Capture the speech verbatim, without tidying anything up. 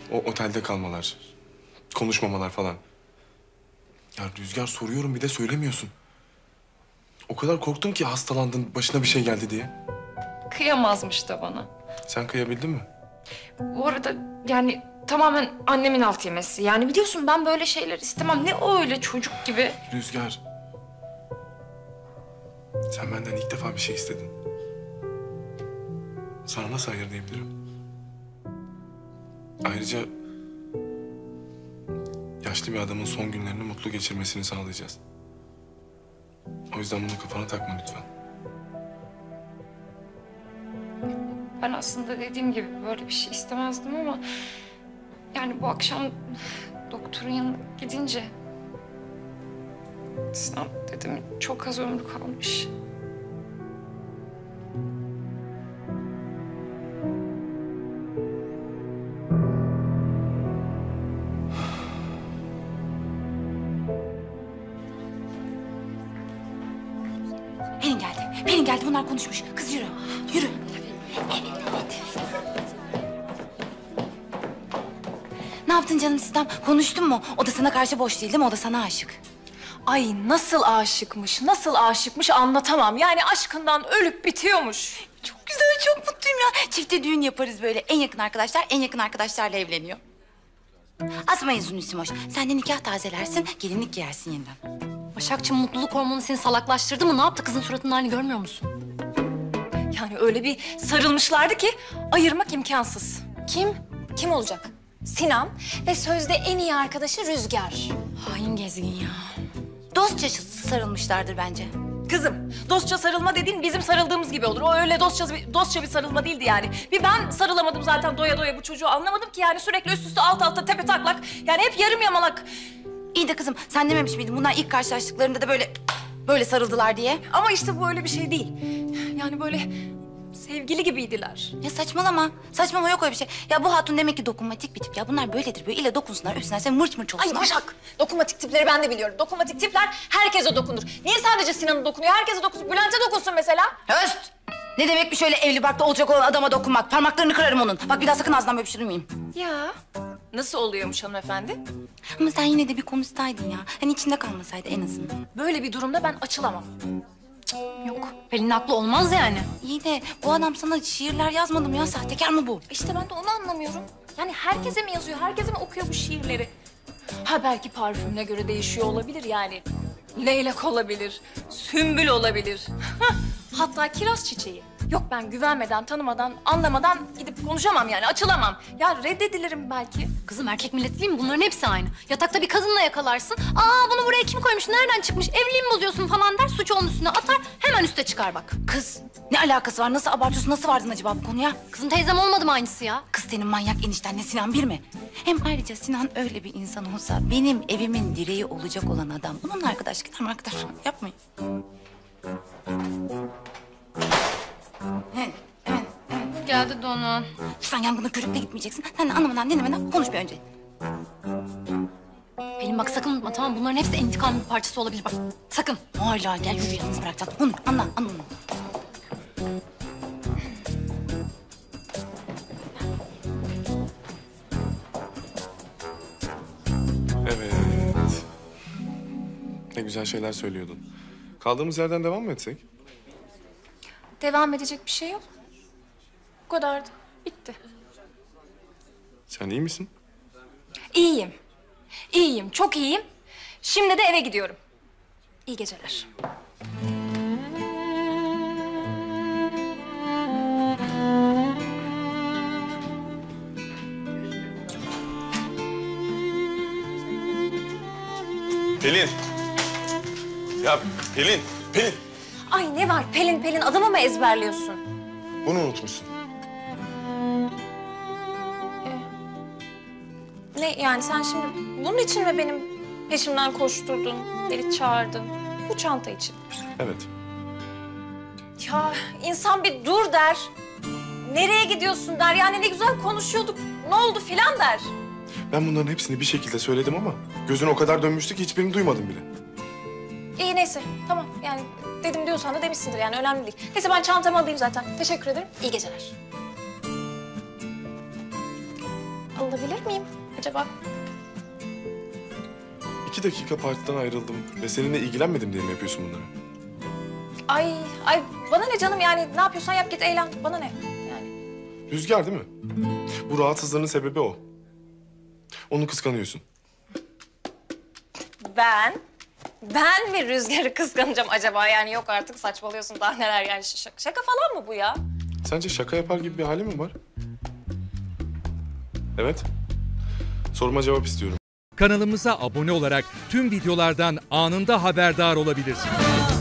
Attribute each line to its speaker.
Speaker 1: O otelde kalmalar, konuşmamalar falan. Ya Rüzgar, soruyorum bir de söylemiyorsun. O kadar korktum ki hastalandın, başına bir şey geldi diye.
Speaker 2: Kıyamazmış da bana.
Speaker 1: Sen kıyabildin mi?
Speaker 2: Bu arada yani tamamen annemin alt yemesi. Yani biliyorsun ben böyle şeyler istemem. Ne o öyle çocuk gibi.
Speaker 1: Rüzgar. Sen benden ilk defa bir şey istedin. Sana nasıl hayır diyebilirim? Ayrıca yaşlı bir adamın son günlerini mutlu geçirmesini sağlayacağız. O yüzden bunu kafana takma lütfen.
Speaker 2: Ben aslında dediğim gibi böyle bir şey istemezdim ama... yani bu akşam doktorun yanına gidince... Sinan dedim çok az ömrü kalmış.
Speaker 3: Pelin geldi. Pelin geldi. Bunlar konuşmuş. Kız yürü. Yürü. Evet, evet. Ne yaptın canım Sistem? Konuştun mu? O da sana karşı boş değil değil mi? O da sana aşık.
Speaker 4: Ay nasıl aşıkmış, nasıl aşıkmış anlatamam. Yani aşkından ölüp bitiyormuş.
Speaker 3: Çok güzel, çok mutluyum ya. Çifte düğün yaparız böyle. En yakın arkadaşlar, en yakın arkadaşlarla evleniyor. Asma yüzünü Simoş. Sen de nikah tazelersin, gelinlik giyersin yeniden.
Speaker 5: Başakçığım, mutluluk hormonu seni salaklaştırdı mı? Ne yaptı? Kızın suratının halini görmüyor musun?
Speaker 4: Yani öyle bir sarılmışlardı ki ayırmak imkansız.
Speaker 5: Kim? Kim olacak? Sinan ve sözde en iyi arkadaşı Rüzgar. Hain gezgin ya.
Speaker 3: Dostça sarılmışlardır bence.
Speaker 4: Kızım, dostça sarılma dediğin bizim sarıldığımız gibi olur. O öyle dostça bir, dostça bir sarılma değildi yani. Bir ben sarılamadım zaten doya doya bu çocuğu anlamadım ki yani sürekli üst üste alt alta tepe taklak. Yani hep yarım yamalak.
Speaker 3: İyi de kızım sen dememiş miydin bunlar ilk karşılaştıklarında da böyle böyle sarıldılar diye?
Speaker 4: Ama işte bu öyle bir şey değil. Yani böyle sevgili gibiydiler.
Speaker 3: Ya saçmalama. Saçmalama yok öyle bir şey. Ya bu hatun demek ki dokunmatik bir tip ya. Bunlar böyledir böyle. İlle dokunsunlar üstüne sen mırç mırç olsun.
Speaker 4: Ay Başak, dokunmatik tipleri ben de biliyorum. Dokunmatik tipler herkese dokunur. Niye sadece Sinan'a dokunuyor? Herkese dokunsun. Bülent'e dokunsun mesela.
Speaker 3: Höst! Ne demek bir şöyle evli barklı olacak olan adama dokunmak? Parmaklarını kırarım onun. Bak bir daha sakın ağzından böyle bir şey duymayayım.
Speaker 4: Ya nasıl oluyormuş hanımefendi?
Speaker 3: Ama sen yine de bir konuşsaydın ya. Hani içinde kalmasaydı en azından.
Speaker 4: Böyle bir durumda ben açılamam.
Speaker 5: Yok, Pelin haklı olmaz yani.
Speaker 3: İyi de bu adam sana şiirler yazmadı mı ya? Sahtekar mı bu?
Speaker 4: İşte ben de onu anlamıyorum. Yani herkese mi yazıyor, herkese mi okuyor bu şiirleri? Ha belki parfümüne göre değişiyor olabilir yani. Leylak olabilir, sümbül olabilir. Hatta kiraz çiçeği. Yok ben güvenmeden, tanımadan, anlamadan gidip konuşamam yani, açılamam. Ya reddedilirim belki.
Speaker 5: Kızım erkek milleti değil mi? Bunların hepsi aynı. Yatakta bir kadınla yakalarsın. Aa bunu buraya kim koymuş, nereden çıkmış, evliliği mi bozuyorsun falan der. Suçu onun üstüne atar, hemen üste çıkar bak.
Speaker 3: Kız ne alakası var? Nasıl abartıyorsun? Nasıl vardın acaba bu konuya?
Speaker 5: Kızım teyzem olmadı mı aynısı ya?
Speaker 3: Kız senin manyak eniştenle Sinan bir mi? Hem ayrıca Sinan öyle bir insan olsa benim evimin direği olacak olan adam. Bununla arkadaş gider mi arkadaş? Yapmayın. Evet, evet, evet.
Speaker 5: Geldi Donu.
Speaker 3: Sen yangına körükle gitmeyeceksin. Sen de anlamadan dinlemeden konuş bir önce.
Speaker 5: Pelin bak sakın unutma tamam mı? Bunların hepsi intikamın bir parçası olabilir bak. Sakın.
Speaker 3: Hala gel yürü yalnız bırakacağım. Onu anla, anla onu.
Speaker 1: Evet. Ne güzel şeyler söylüyordun. Kaldığımız yerden devam mı etsek?
Speaker 4: Devam edecek bir şey yok. Bu kadardı, bitti.
Speaker 1: Sen iyi misin?
Speaker 4: İyiyim, iyiyim, çok iyiyim. Şimdi de eve gidiyorum. İyi geceler.
Speaker 1: Pelin. Ya Pelin, Pelin.
Speaker 4: Ay ne var Pelin Pelin adımı mı ezberliyorsun?
Speaker 1: Bunu unutmuşsun.
Speaker 4: Ne yani sen şimdi bunun için mi benim peşimden koşturdun, beni çağırdın? Bu çanta için.
Speaker 1: Evet.
Speaker 4: Ya insan bir dur der. Nereye gidiyorsun der. Yani ne güzel konuşuyorduk. Ne oldu filan der.
Speaker 1: Ben bunların hepsini bir şekilde söyledim ama gözün o kadar dönmüştü ki hiçbirini duymadım bile.
Speaker 4: İyi neyse tamam yani dedim diyorsan da demişsindir yani önemli değil. Neyse ben çantamı alayım zaten. Teşekkür ederim. İyi geceler. Allah alabilir miyim acaba?
Speaker 1: İki dakika partiden ayrıldım ve seninle ilgilenmedim diye mi yapıyorsun bunları?
Speaker 4: Ay, ay bana ne canım yani ne yapıyorsan yap git eğlen. Bana ne yani?
Speaker 1: Rüzgar değil mi? Bu rahatsızlığının sebebi o. Onu kıskanıyorsun.
Speaker 4: Ben? Ben mi Rüzgar'ı kıskanacağım acaba? Yani yok artık saçmalıyorsun daha neler yani şaka, şaka falan mı bu ya?
Speaker 1: Sence şaka yapar gibi bir hali mi var? Evet. Soruma cevap istiyorum.
Speaker 6: Kanalımıza abone olarak tüm videolardan anında haberdar olabilirsiniz.